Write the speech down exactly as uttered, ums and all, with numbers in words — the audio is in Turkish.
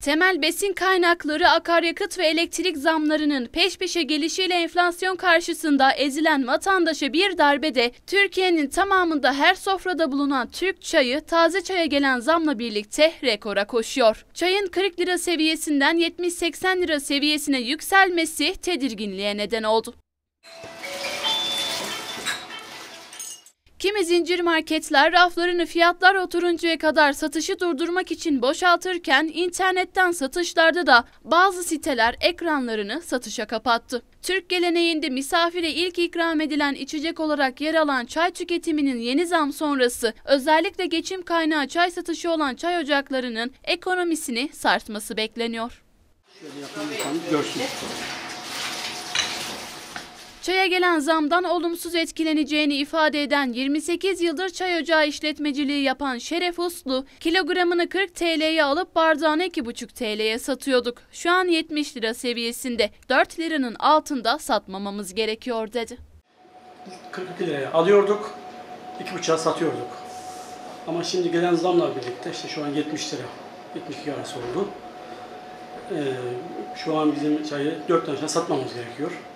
Temel besin kaynakları, akaryakıt ve elektrik zamlarının peş peşe gelişiyle enflasyon karşısında ezilen vatandaşa bir darbede Türkiye'nin tamamında her sofrada bulunan Türk çayı taze çaya gelen zamla birlikte rekora koşuyor. Çayın kırk lira seviyesinden yetmiş seksen lira seviyesine yükselmesi tedirginliğe neden oldu. Kimi zincir marketler raflarını fiyatlar oturuncaya kadar satışı durdurmak için boşaltırken internetten satışlarda da bazı siteler ekranlarını satışa kapattı. Türk geleneğinde misafire ilk ikram edilen içecek olarak yer alan çay tüketiminin yeni zam sonrası özellikle geçim kaynağı çay satışı olan çay ocaklarının ekonomisini sarsması bekleniyor. Şöyle yapalım, görsün. Çaya gelen zamdan olumsuz etkileneceğini ifade eden yirmi sekiz yıldır çay ocağı işletmeciliği yapan Şeref Uslu, kilogramını kırk TL'ye alıp bardağını iki buçuk TL'ye satıyorduk. Şu an yetmiş lira seviyesinde, dört liranın altında satmamamız gerekiyor dedi. kırk iki liraya alıyorduk, iki buçuğa satıyorduk. Ama şimdi gelen zamla birlikte işte şu an yetmiş lira, yetmiş iki arası oldu. Ee, şu an bizim çayı dört tane satmamız gerekiyor.